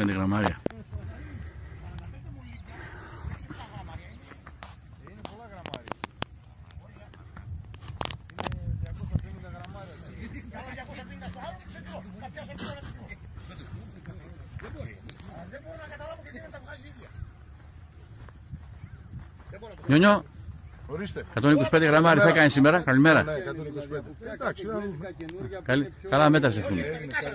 25 γραμμάρια. Είναι πολλά γραμμάρια. Είναι 250 γραμμάρια. Δεν μπορώ να καταλάβω γιατί δεν τα βγάζει ίδια. Νιόνιο, Ορίστε. 125 γραμμάρια θα κάνει σήμερα. Καλημέρα. Ναι, 125. Εντάξει, Καλά μέτρα σε έχουν.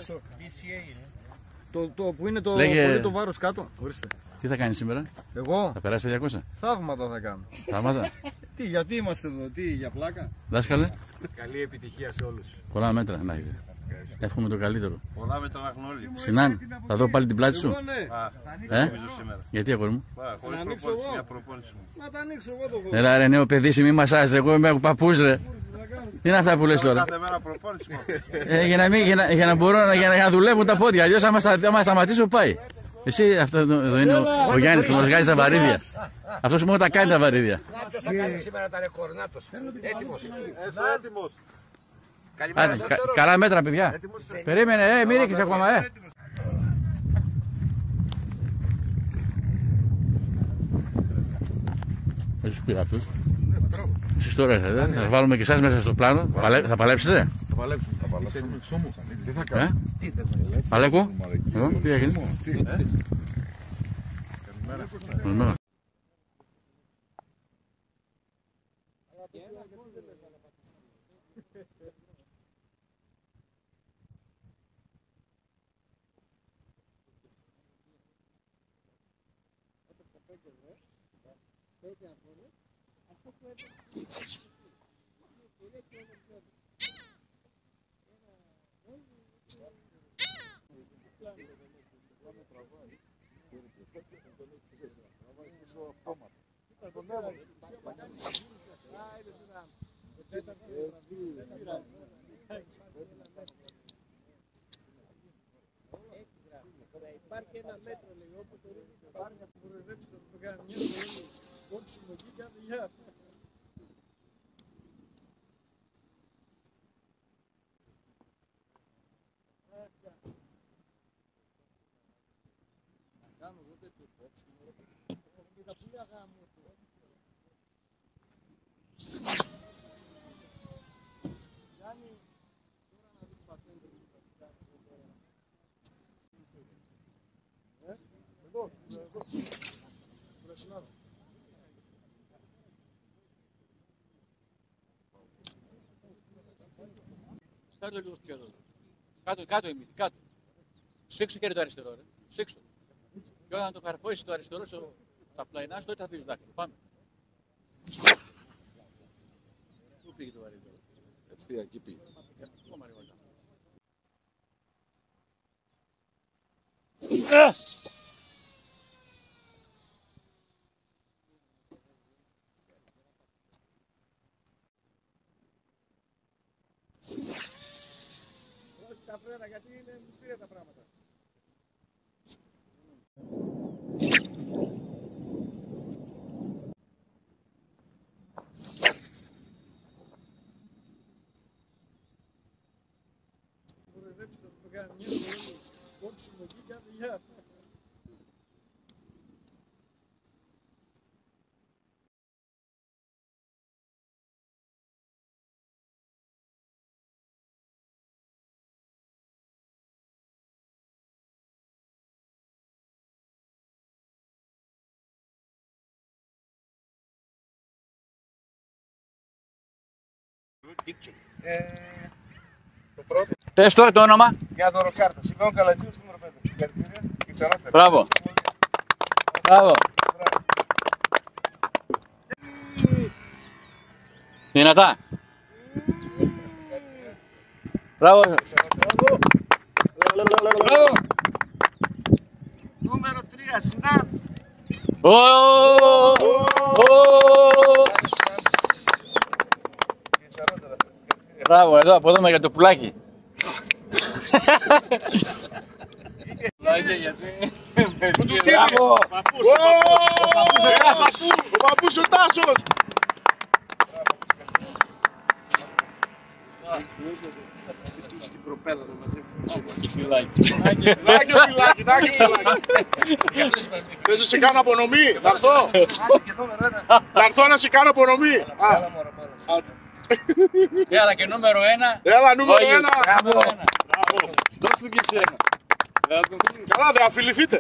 Το που είναι το Λέγε... πολύ το βάρος κάτω. Ορίστε. Τι θα κάνει σήμερα, Εγώ θα περάσει τα 200. θαύματα θα κάνω. Θαύματα. Τι, γιατί είμαστε εδώ, τι, για πλάκα. Δάσκαλε, Καλή επιτυχία σε όλους. πολλά μέτρα να έχετε. Εύχομαι το καλύτερο. Πολλά με τον αγνώριζο. Συνάν, θα δω πάλι την πλάτη σου. Εγώ ναι, Σήμερα. Γιατί αγόρι μου. Χωρίς Να ανοίξω προπόνηση, εγώ. μια προπόνηση μου. να τα ανοίξω εγώ το βόλο. Έλα ρε νέο παιδί, σε μη μασάζ, εγώ είμαι παππούς ρε. Τι είναι αυτά που λες τώρα. Κάθε μέρα προπόνηση μου. Για να μπορώ για να δουλεύουν τα πόδια, αλλιώς άμα σταματήσω πάει. Εσύ αυτό εδώ είναι ο Γιάννης που μας βγάζει τα βαρύδια. Αυτός μόνο τα κάνει τα βαρύδια. Ποιος θα κάνει σήμερα τα ρεκόρ, νάτος. Έτοιμος. Είσαι έτοιμος. Άντε, καλά μέτρα παιδιά. Περίμενε, μην ρίχνεις ακόμα, Δεν τους πήρα αυτούς. Εσείς τώρα έρθετε, θα βάλουμε και εσάς μέσα στο πλάνο. Θα παλέψετε. Θα παλέψουμε. Τι θα κάνουμε. Αλέκο, εδώ, τι έγινε. Καλημέρα. Υπάρχει ένα μέτρο, λέει, όπως ορίζεται το πάρει να απογορεύσει το που κάνει μια στιγμή. Ό,τι συμμετεί κάθε γεια. Κάνω εγώ τέτοιο κόψιμο. Και τα πουλιά γάμου. Γιάννη, τώρα να δεις πατέντες. Κάτω λίγο πιο εδώ. Κάτω, Εμίλη, κάτω. Σφίξ το χέρι το αριστερό, ρε. Σφίξ το. Και όταν το καρφώσεις το αριστερό στα πλαϊνά σου, τότε θα αφήσεις το δάκρυ. Πάμε. Πού πήγε το βαρύ τώρα. Ευθεία, εκεί πήγε. Ακόμα αργότερα. Τα φρένα, γιατί είναι μυστήρια τα πράγματα. Μπορεδέψτε το που κάνει μια στιγμή. Ό,τι συμμετεί κάθε γεια. Το πρώτο Πες τώρα το όνομα. για δωροκάρτα. Συγγνώμη Καλατζίδης νούμερο 5. Συγχαρητήρια και ξανότερα. Μπράβο. Μπράβο. Δυνατά. Μπράβο. Μπράβο. Νούμερο 3, Συνάν. Και ξανότερα. Μπράβο, εδώ από εδώ για το πουλάκι. Που του τίμησε. Ο παππούς ο Τάσος. Την προπέλα να μαζεύουμε. Φυλάκι, Δεν σε κάνω απονομή, να έρθω. Να έρθω να σε κάνω απονομή. Έλα μωρέ, μάλλον. Έλα και νούμερο 1. Έλα, νούμερο 1. Μπράβο. Δώσ' του και εσύ ένα. Καλά, δεν αφιληθείτε.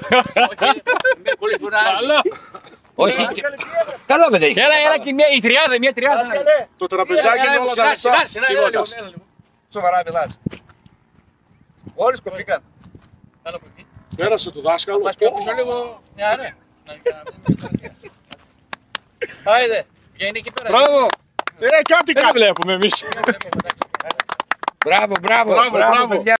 Όχι. Καλό παιδί. Έλα και μια τριάδα, μια τριάδα. Δάσκαλε, Το τραπεζάκι είναι όλα τα λεφτά. σοβαρά μιλάς. Όλοι σκοπήκαν. Πέρασε το δάσκαλο. Μας πιο πίσω λίγο μια ρε. Άιδε, βγαίνει εκεί πέρα. Μπράβο. Κάτι Δεν κάνει. βλέπουμε εμείς. Μπράβο, μπράβο. Μπράβο, μπράβο. παιδιά.